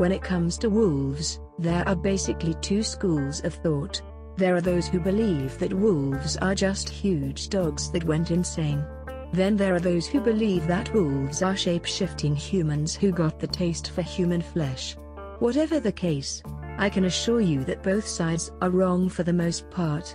When it comes to wolves, there are basically two schools of thought. There are those who believe that wolves are just huge dogs that went insane. Then there are those who believe that wolves are shape-shifting humans who got the taste for human flesh. Whatever the case, I can assure you that both sides are wrong for the most part.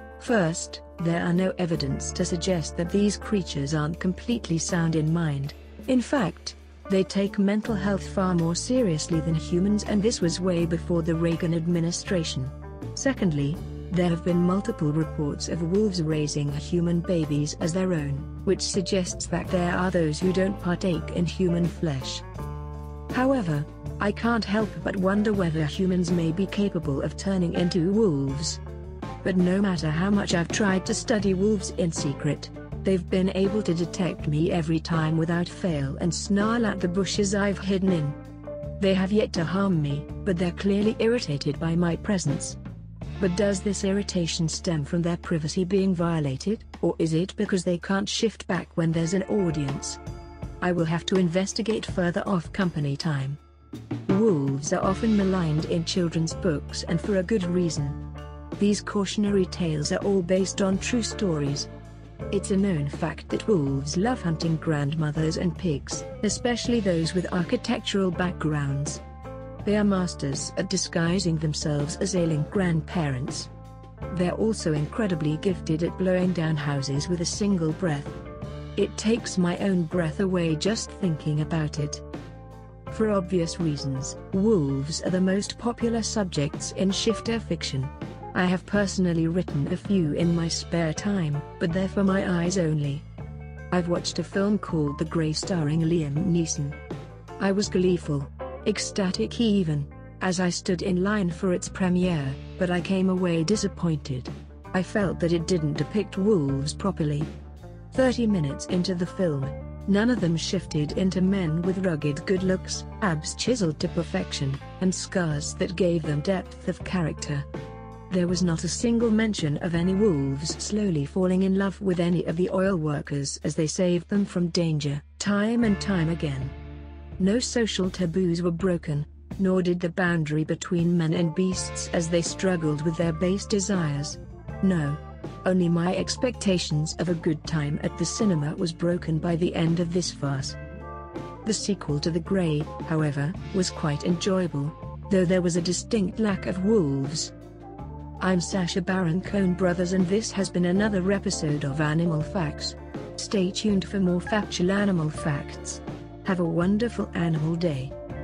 First, there are no evidence to suggest that these creatures aren't completely sound in mind. In fact, they take mental health far more seriously than humans, and this was way before the Reagan administration. Secondly, there have been multiple reports of wolves raising human babies as their own, which suggests that there are those who don't partake in human flesh. However, I can't help but wonder whether humans may be capable of turning into wolves. But no matter how much I've tried to study wolves in secret, they've been able to detect me every time without fail and snarl at the bushes I've hidden in. They have yet to harm me, but they're clearly irritated by my presence. But does this irritation stem from their privacy being violated, or is it because they can't shift back when there's an audience? I will have to investigate further off company time. Wolves are often maligned in children's books, and for a good reason. These cautionary tales are all based on true stories. It's a known fact that wolves love hunting grandmothers and pigs, especially those with architectural backgrounds. They are masters at disguising themselves as ailing grandparents. They're also incredibly gifted at blowing down houses with a single breath. It takes my own breath away just thinking about it. For obvious reasons, wolves are the most popular subjects in shifter fiction. I have personally written a few in my spare time, but they're for my eyes only. I've watched a film called The Grey starring Liam Neeson. I was gleeful, ecstatic even, as I stood in line for its premiere, but I came away disappointed. I felt that it didn't depict wolves properly. 30 minutes into the film, none of them shifted into men with rugged good looks, abs chiseled to perfection, and scars that gave them depth of character. There was not a single mention of any wolves slowly falling in love with any of the oil workers as they saved them from danger, time and time again. No social taboos were broken, nor did the boundary between men and beasts as they struggled with their base desires. No. Only my expectations of a good time at the cinema was broken by the end of this farce. The sequel to The Grey, however, was quite enjoyable, though there was a distinct lack of wolves. I'm Sacha Baron Cohen Brothers, and this has been another episode of Animal Facts. Stay tuned for more factual animal facts. Have a wonderful animal day.